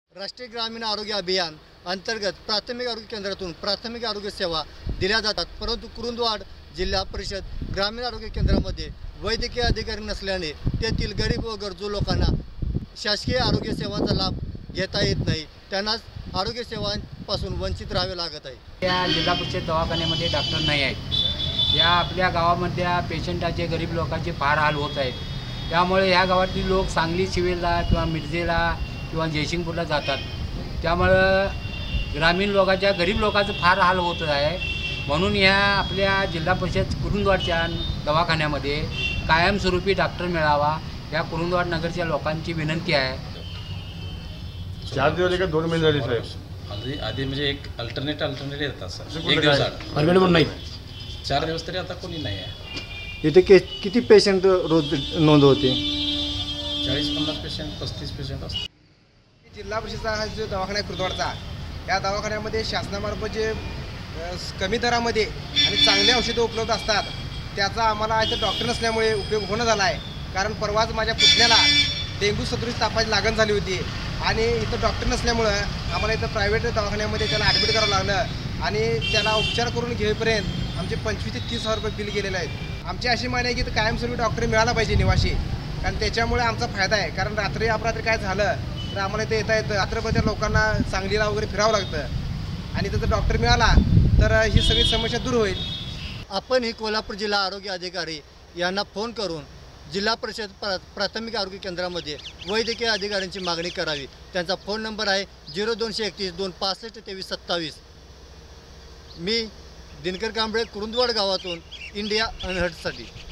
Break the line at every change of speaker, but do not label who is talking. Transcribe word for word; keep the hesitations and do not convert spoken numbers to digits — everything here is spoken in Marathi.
राष्ट्रीय ग्रामीण आरोग्य अभियान अंतर्गत प्राथमिक आरोग्य केंद्रातून प्राथमिक आरोग्य सेवा दिल्या जातात, परंतु कुरुंदवाड जिल्हा परिषद ग्रामीण आरोग्य केंद्रामध्ये वैद्यकीय अधिकारी नसल्याने तेथील गरीब व गरजू लोकांना शासकीय आरोग्य सेवांचा लाभ घेता येत नाही, त्यांनाच आरोग्य सेवांपासून वंचित राहावे लागत आहे।
या जिल्हा परिषद दवाखान्यामध्ये डॉक्टर नाही आहेत। या आपल्या गावामधल्या पेशंटाचे गरीब लोकांचे फार हाल होत आहेत। त्यामुळे ह्या गावातील लोक सांगली सिव्हिलला किंवा मिरजेला किंवा जयसिंगपूरला जातात। त्यामुळे ग्रामीण लोकांच्या गरीब लोकांचं फार हाल होत आहे। म्हणून या आपल्या जिल्हा परिषद कुरुंदवाडच्या दवाखान्यामध्ये कायमस्वरूपी डॉक्टर मिळावा या कुरुंदवाड नगरच्या लोकांची विनंती आहे।
चार दिवस का दोन महिने झाले साहेब?
आधी आधी म्हणजे एक अल्टरनेट अल्टरनेट येतात सर, एक दिवस आड
अवेलेबल नाही,
चार दिवस तरी आता कोणी नाही आहे।
इथे के किती पेशंट रोज नोंद होते?
चाळीस पन्नास पेशंट पस्तीस पेशंट असतात।
जिल्हा परिषदचा हा जो दवाखाना आहे कुरुंदवाडचा, या दवाखान्यामध्ये शासनामार्फत जे कमी दरामध्ये आणि चांगले औषधं उपलब्ध असतात, त्याचा आम्हाला इथं डॉक्टर नसल्यामुळे उपयोग होणं झाला आहे। कारण परवाच माझ्या पुतण्याला डेंग्यू सदृश तापाची लागण झाली होती आणि इथं डॉक्टर नसल्यामुळं आम्हाला इथं प्रायव्हेट दवाखान्यामध्ये त्याला ॲडमिट करावं लागलं आणि त्याला उपचार करून घेईपर्यंत आमचे पंचवीस ते तीस हजार रुपये बिल गेलेले आहेत। आमची अशी मागणी आहे की इथं कायमस्वरूपी डॉक्टर मिळाला पाहिजे निवासी, कारण त्याच्यामुळे आमचा फायदा आहे। कारण रात्री अपरात्री काय झालं तर आम्हाला इथं येता येतं, रात्रभर लोकांना सांगलीला वगैरे फिरावं लागतं आणि इथं जर डॉक्टर मिळाला तर ही सगळी समस्या दूर होईल।
आपण ही कोल्हापूर जिल्हा आरोग्य अधिकारी यांना फोन करून जिल्हा परिषद प्रा प्राथमिक आरोग्य केंद्रामध्ये वैद्यकीय अधिकाऱ्यांची मागणी करावी। त्यांचा फोन नंबर आहे झिरो दोनशे एकतीस दोन पासष्ट तेवीस सत्तावीस। मी दिनकर कांबळे, कुरुंदवाड गावातून इंडिया अनहर्टसाठी।